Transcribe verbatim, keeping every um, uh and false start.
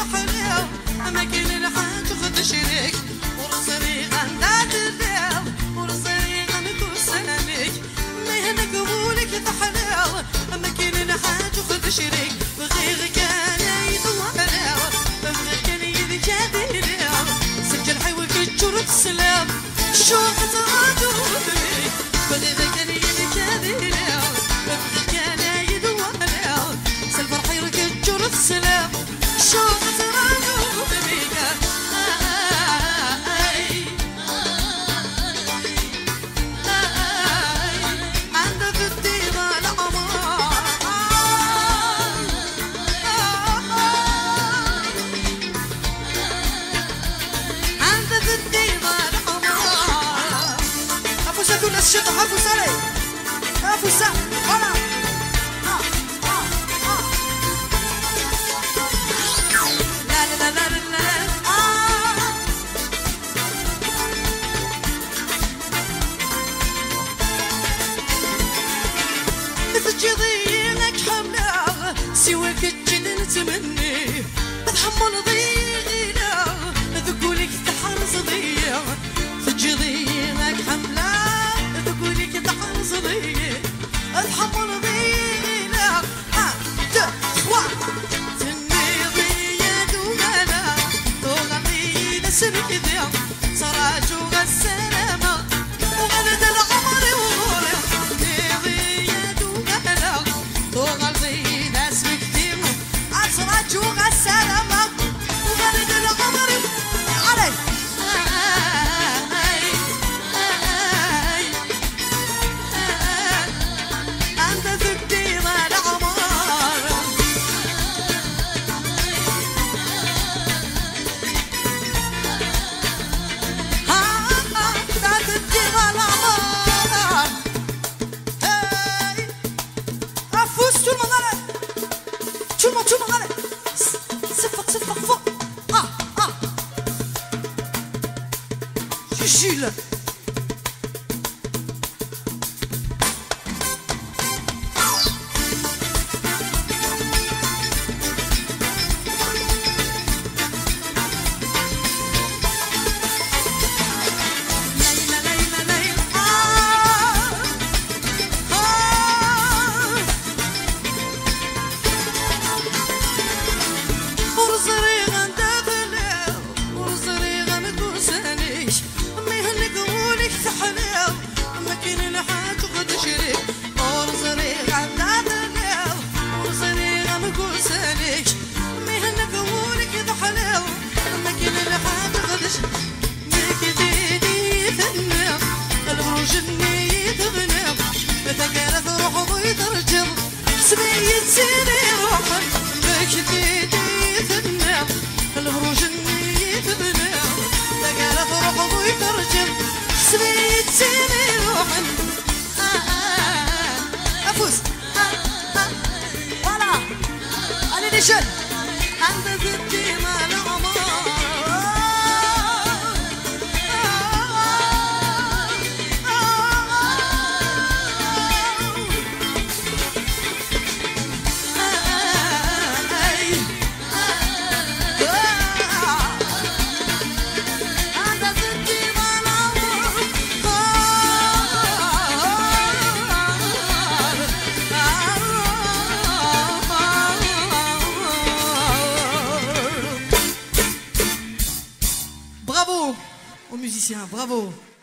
ضحليو ما كاين الحاج خد شريك ورزري غندات الليل ورزري غنكوسانيك ما يهنك بولك ضحليو ما كاين الحاج خد شريك بغير كان يدواليو بغير كان يدجاديليو سجل حيوك الجرد سلام شوق تراجو بغير بغير كان يدجاديليو بغير كان يدواليو سلفر حيوك الجرد سلام شوق تراجو بغير الشيطة هفوس علي هفوس هلا لا لا لا لا لا مثل جضينك حمله سواك الجد نتمني تحمل ضيغينا ذكولك تحرص ضيع في جضينك حمله تقولي كنت حنصلي اتحمل ضينا ها تا وا تني ضيا دوغانا دوغاني نسرك ذيا سراجو السلامة وغلد العمر وغوري تني ضيا دوغانا دوغاني نسرك ذيا سراجو السلامة وغلد العمر علي Jules. سبيت سيري روحا بكديدي ثنام الهروج النية بنام تقالت روحه ويترجم سبيت سيري روحا أفوز فوالا أنا نشد عند ذدي ما نعمر Bravo aux musiciens, bravo.